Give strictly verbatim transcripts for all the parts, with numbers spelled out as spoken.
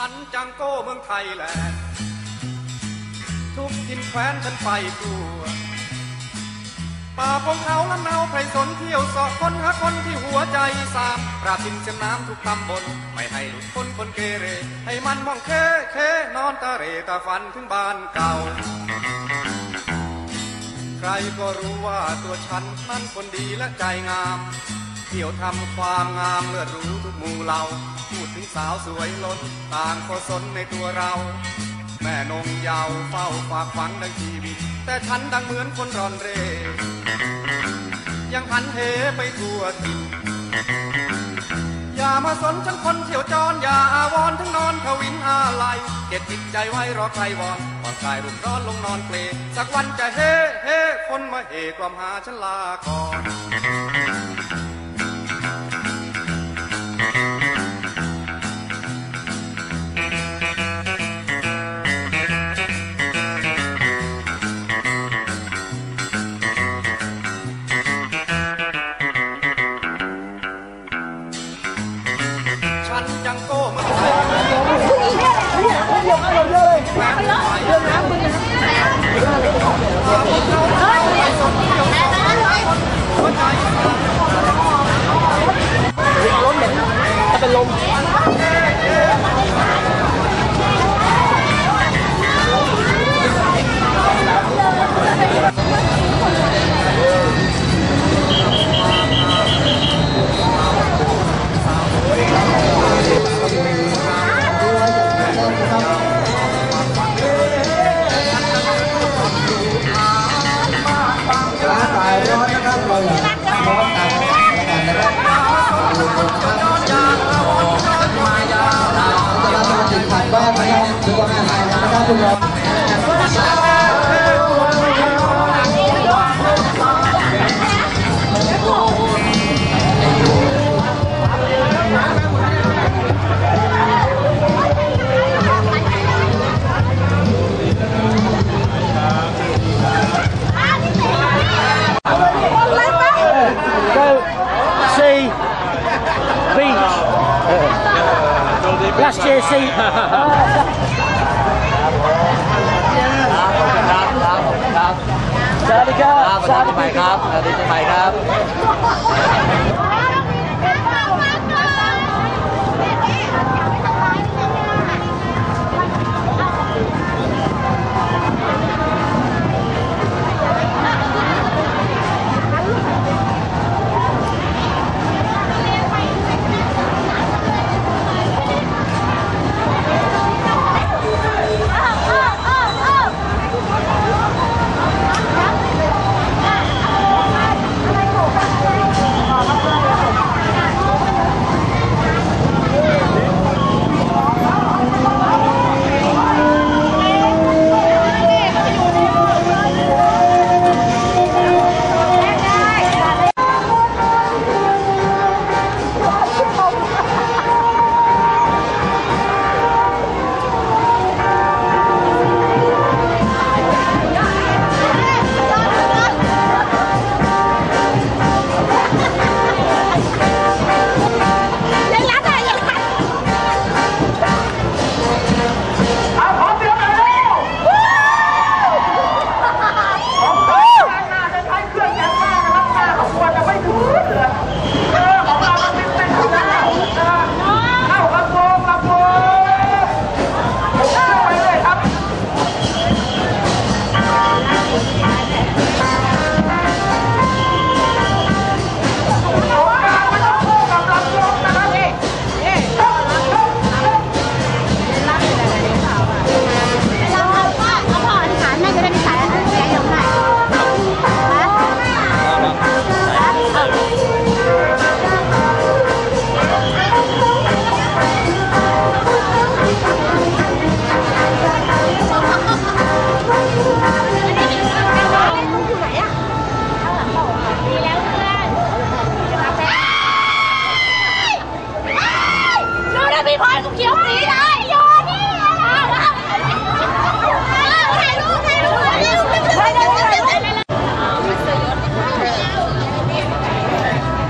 ฉันจังโก้เมืองไทยแหละทุกทินแคว้นฉันไปทั่วป่าพงเขาละเนาไพรสนเที่ยวสอบคนหาคนที่หัวใจสามปราบทินเสียงน้ำทุกตำบลไม่ให้หลุดพ้นคนเกเรให้มันมองเคเคนอนตาเรตาฝันถึงบ้านเก่าใครก็รู้ว่าตัวฉันนั้นคนดีและใจงามเที่ยวทำความงามเลือดรู้ทุกหมู่เหล่าพูดถึงสาวสวยล้นต่างก็สนในตัวเราแม่นงยาวเฝ้าฝากฝังดังชีวิตแต่ฉันดังเหมือนคนร่อนเร่ยังหันเหไปทั่วทิศอย่ามาสนฉันคนเที่ยวจรอย่าอาวรทั้งนอนทวินอาลัยเก็บจิตใจไว้รอใครวอนก่อนกายรุ่มร้อนลงนอนเพลสักวันจะเฮ่เฮ่คนมาเอกล่อมหาฉันลาก่อนจังโก้เมืองไทยเยอะมากเลยเยอะเลยเยอะน้ำมึงล้มเด็กจะเป็นลมLast year, see. ครับครับครับครับสวัสดีครับสวัสดีปีใหม่ครับสวัสดีปีใหม่ครับ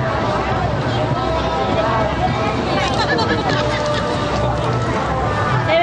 เ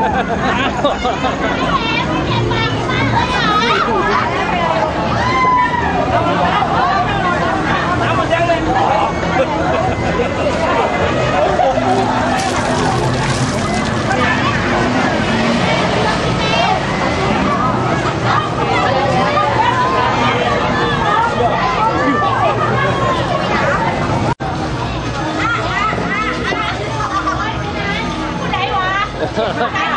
น้ำมันยังเลยผู้ใดวะ